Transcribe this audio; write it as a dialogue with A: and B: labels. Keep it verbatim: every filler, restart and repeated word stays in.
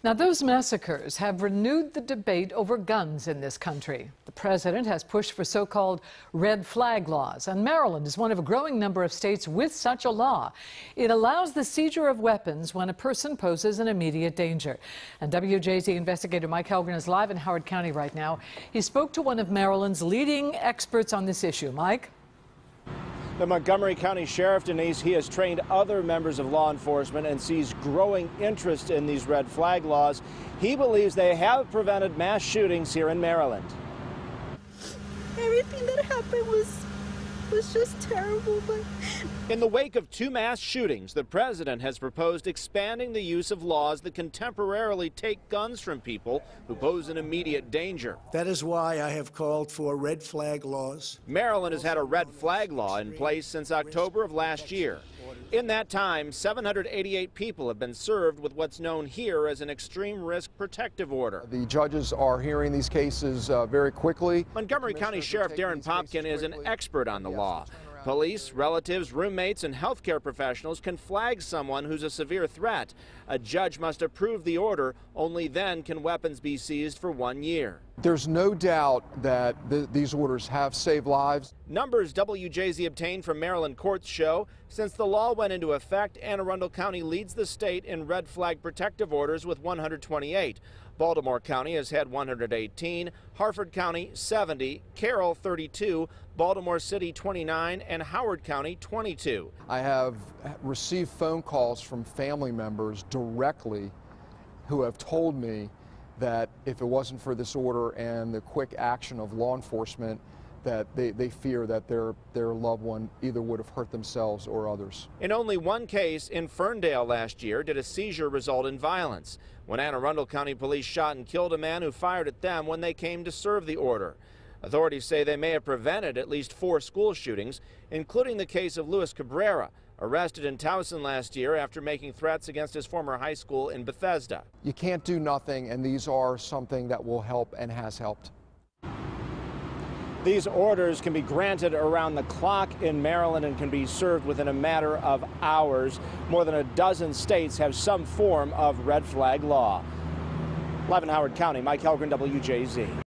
A: Now, those massacres have renewed the debate over guns in this country. The president has pushed for so-called red flag laws, and Maryland is one of a growing number of states with such a law. It allows the seizure of weapons when a person poses an immediate danger. And W J Z investigator Mike Helgren is live in Howard County right now. He spoke to one of Maryland's leading experts on this issue. Mike?
B: The Montgomery County Sheriff, Denise, he has trained other members of law enforcement and sees growing interest in these red flag laws. He believes they have prevented mass shootings here in Maryland.
C: Everything that happened was was just terrible. But
B: in the wake of two mass shootings, the president has proposed expanding the use of laws that can temporarily take guns from people who pose an immediate danger.
D: That is why I have called for red flag laws.
B: Maryland has had a red flag law in place since October of last year. In that time, seven hundred eighty-eight people have been served with what's known here as an extreme risk protective order.
E: The judges are hearing these cases uh, very quickly.
B: Montgomery County Sheriff Darren Popkin is an expert on the law. Police, relatives, roommates, and healthcare professionals can flag someone who's a severe threat. A judge must approve the order. Only then can weapons be seized for one year.
E: There's no doubt that th these orders have saved lives.
B: Numbers W J Z obtained from Maryland courts show since the law went into effect, Anne Arundel County leads the state in red flag protective orders with one hundred twenty-eight. Baltimore County has had one hundred eighteen, Harford County seventy, Carroll thirty-two, Baltimore City twenty-nine, and Howard County twenty-two.
E: I have received phone calls from family members directly who have told me that if it wasn't for this order and the quick action of law enforcement, that they, they fear that their, their loved one either would have hurt themselves or others.
B: In only one case in Ferndale last year did a seizure result in violence, when Anne Arundel County police shot and killed a man who fired at them when they came to serve the order. Authorities say they may have prevented at least four school shootings, including the case of Luis Cabrera, arrested in Towson last year after making threats against his former high school in Bethesda.
E: You can't do nothing, and these are something that will help and has helped.
B: These orders can be granted around the clock in Maryland and can be served within a matter of hours. More than a dozen states have some form of red flag law. Live in Howard County, Mike Helgren, W J Z.